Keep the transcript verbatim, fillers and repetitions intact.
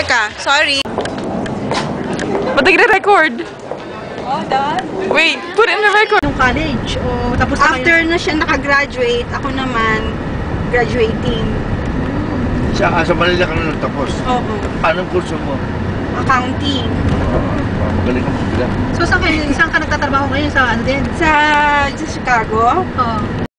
Teka, sorry. Ba't nagre-record? Oh, done. Wait, put it in the record. Nung college, o tapos na After kayo? na siya nakagraduate, ako naman graduating. Sa, sa Manila ka na nagtapos? Oo. Anong kurso mo? Accounting. Magaling ka magbilang. So, saan ka, saan ka nagtatrabaho ngayon? Sa ano din? Sa, sa Chicago. Oo.